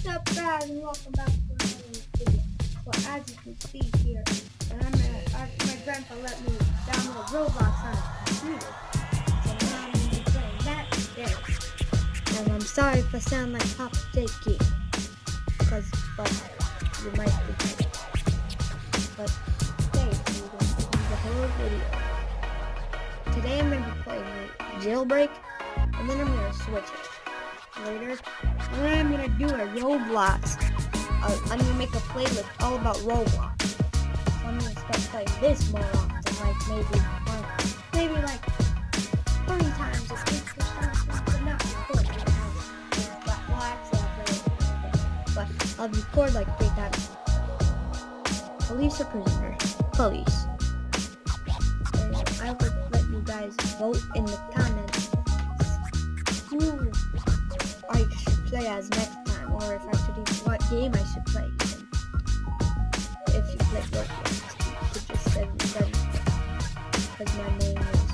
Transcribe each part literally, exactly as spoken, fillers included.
What's up, guys, and welcome back to another video. Well, as you can see here, and I'm at, I, my grandpa let me download Roblox on his computer, so now I'm going to be playing that today. And I'm sorry if I sound like Papa Jakey, because, but, you might be, but today we're going to do the whole video. Today I'm going to be playing Jailbreak, and then I'm going to switch it. Later, and then I'm gonna do a Roblox. Uh, I'm gonna make a playlist all about Roblox. So I'm gonna start playing this more often, like maybe, uh, maybe like thirty times a week or something, but not record three times. But well, actually, I'll play it every day. But I'll record like three times. Police or prisoner? Police. And I would let you guys vote in the comments who I should play as next time, or if I should even, what game I should play even. If you play Roblox, you could just send me friends, because my name is,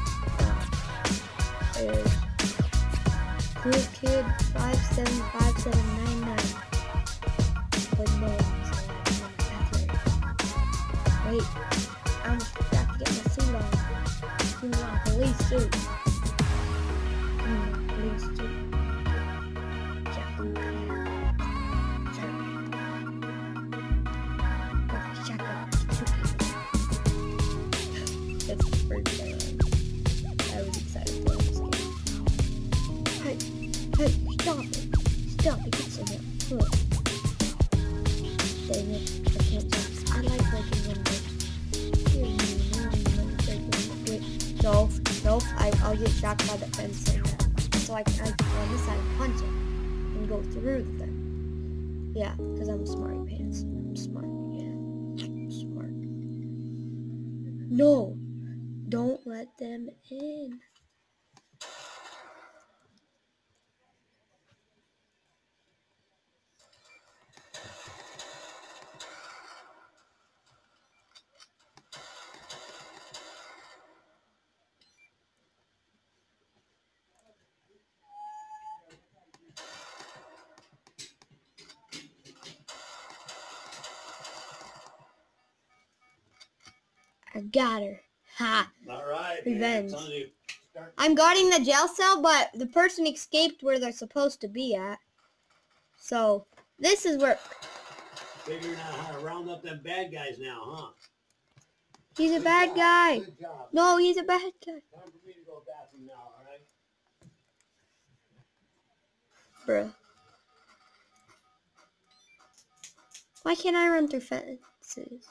uh, is Cool Kid five seven five seven nine nine, with names, and that's right. Wait, I almost forgot to get my suit on. You want a police suit. Mm, police suit. That's the first time I was excited for this game. Hey, hey, stop it. Stop it, get some help. Look. Dang it, I can't jump. I like breaking windows. No, no, I, I'll get shocked by the fence and that. So I can, I can go on this side and punch it and go through them. Yeah, because I'm a smarty pants. I'm smart, yeah. I'm smart. No! Don't let them in. I got her. Ha! All right. Revenge. Man, I'm guarding the jail cell, but the person escaped where they're supposed to be at. So, this is where... Figuring out how to round up them bad guys now, huh? He's a Good bad job. guy. Good job. No, he's a bad guy. Time for me to go bathroom now, all right? Bruh. Why can't I run through fences?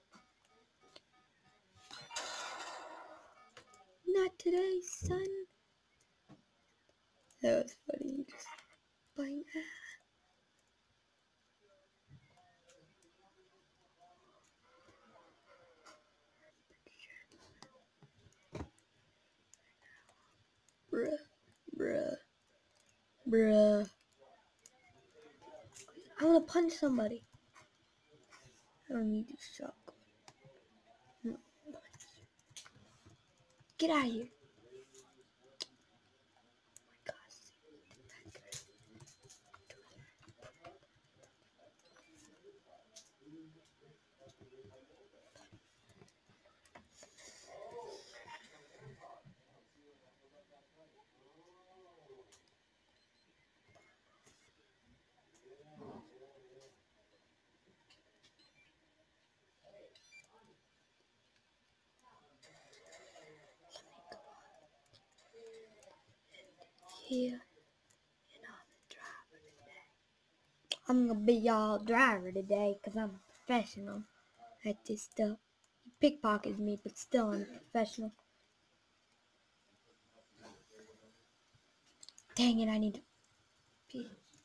Not today, son. That was funny. You just bang. Bruh. Bruh. Bruh. I want to punch somebody. I don't need this shotgun. No, punch. Get out of here. Here, and I'm the driver today. I'm gonna be y'all driver today, cause I'm a professional at this stuff. He pickpockets me, but still I'm a professional. Dang it, I need to pee.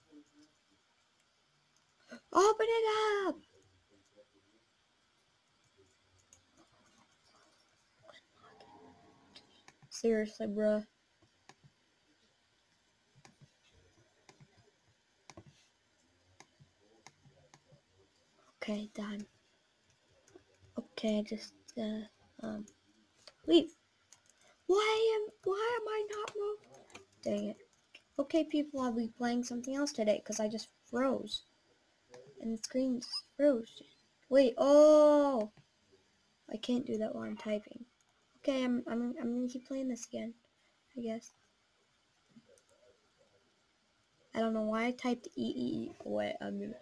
Open it up! Seriously, bruh. Okay, done. Okay, just, uh, um, leave. Why am, why am I not moving? Dang it. Okay, people, I'll be playing something else today because I just froze. And the screen just froze. Wait, oh! I can't do that while I'm typing. Okay, I'm, I'm, I'm gonna keep playing this again, I guess. I don't know why I typed E E E. Wait, I'm gonna...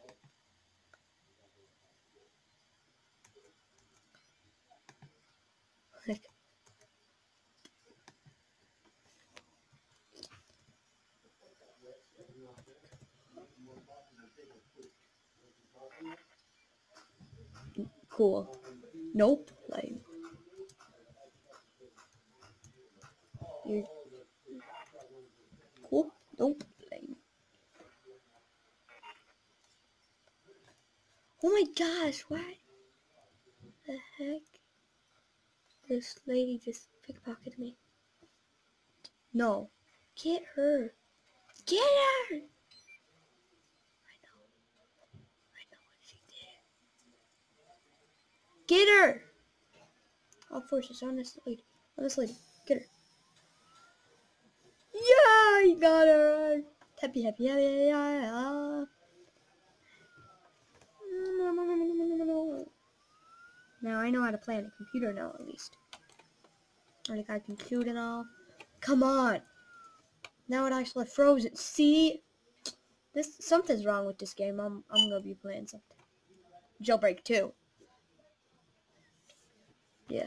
Like... Cool. Nope. Like... You're... Cool. Nope. Like... Oh my gosh, why the heck? This lady just pickpocketed me. No. Get her. Get her! I know. I know what she did. Get her! I'll force this on this lady. On this lady. Get her. Yeah, I got her. Happy, happy, happy, yeah. Now I know how to play on a computer now, at least. Like I can shoot and all. Come on. Now it actually froze it. See? This something's wrong with this game. I'm I'm gonna be playing something. Jailbreak two. Yeah.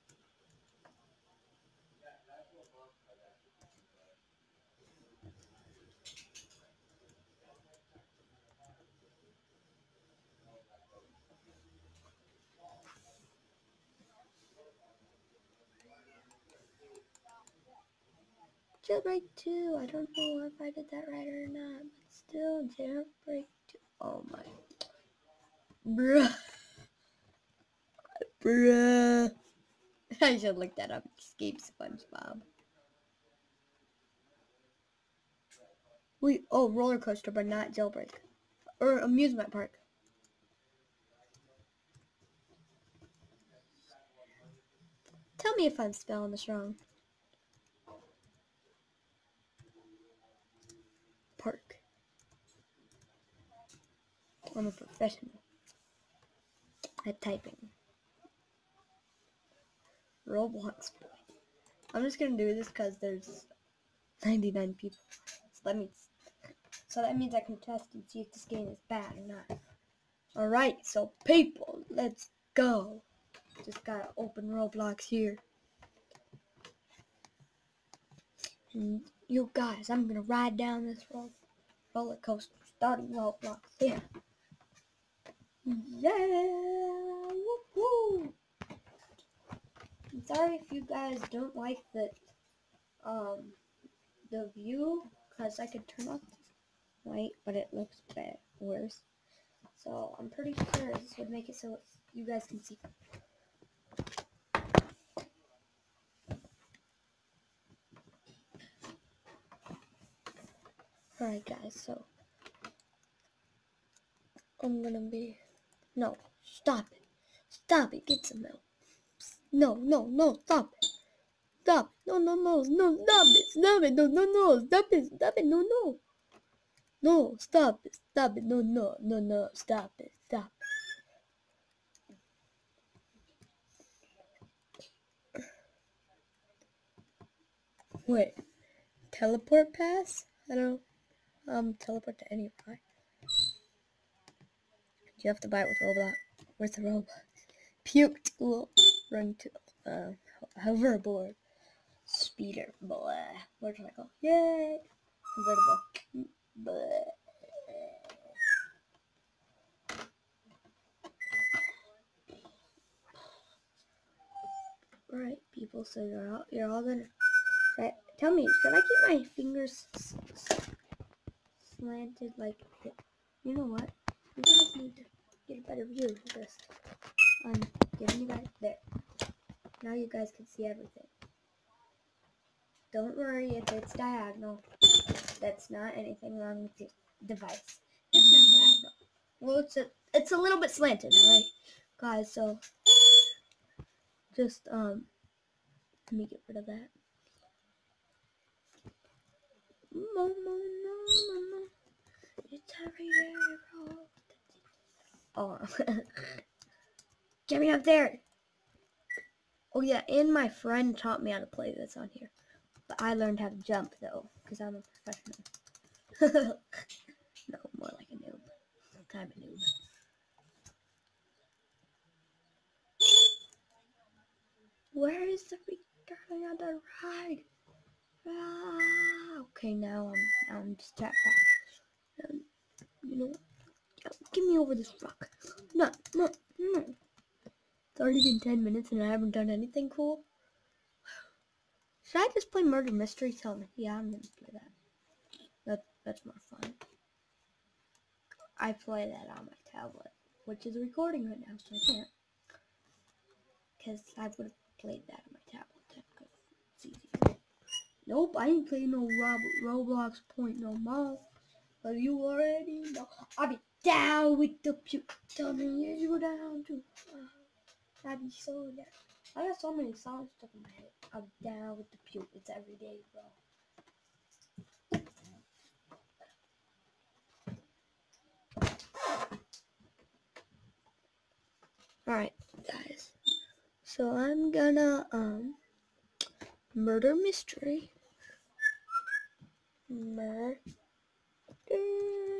Jailbreak two. I don't know if I did that right or not, but still, Jailbreak two. Oh my. Bruh. Bruh. I should look that up. Escape SpongeBob. Wait, oh, roller coaster, but not Jailbreak. Or amusement park. Tell me if I'm spelling this wrong. Park. I'm a professional at typing. Roblox boy. I'm just gonna do this because there's ninety-nine people. So that means, so that means I can test and see if this game is bad or not. Alright, so people, let's go. Just gotta open Roblox here. And you guys, I'm gonna ride down this roll roller coaster starting Roblox here. Yeah! Woo-hoo! I'm sorry if you guys don't like the um the view, because I could turn off the light, but it looks bad worse. So I'm pretty sure this would make it so it's, you guys can see. Alright guys, so I'm gonna be no, stop it. Stop it, get some milk. No, no, no, stop it. Stop. No, no, no, no, stop it. Stop it. No, no, no. Stop it. Stop it. No, no. No, stop it. Stop it. No, no, no, no. Stop it. Stop it. Wait. Teleport pass? I don't um teleport to any of you have to buy it with Roblox. Where's the Roblox? Puke tool. Run to uh hoverboard. Speeder. Blah. Where's I go? Yay! Convertible. Blah. Alright, people, so you're all, you're all gonna right, tell me, should I keep my fingers s s slanted like this? You know what? You guys need to get a better view of this. I'm giving you guys there. Now you guys can see everything. Don't worry if it's diagonal. That's not anything wrong with your device. It's not diagonal. Well, it's a it's a little bit slanted, alright, guys. So just um. Let me get rid of that. Mama, no, mama. It's every day, bro. Oh, get me up there. Oh yeah, and my friend taught me how to play this on here. But I learned how to jump though, because I'm a professional. No, more like a noob. I'm a noob. Where is the regarding other ride? Ah, okay, now I'm now I'm just tapped back. Um, you know, give me over this rock. No, no, no. It's already been ten minutes and I haven't done anything cool. Should I just play Murder Mystery? Tell me. Yeah, I'm gonna play that. That that's more fun. I play that on my tablet, which is recording right now, so I can't. Because I would have played that on my tablet then, because it's easier. Nope, I ain't playing no Rob Roblox Point no more. But you already know. I'll be down with the pew. Tell me if you down too. Uh, I'll be so down. I got so many songs stuck in my head. I'm down with the pew. It's every day, bro. Alright, guys. So I'm gonna, um, murder mystery. Murder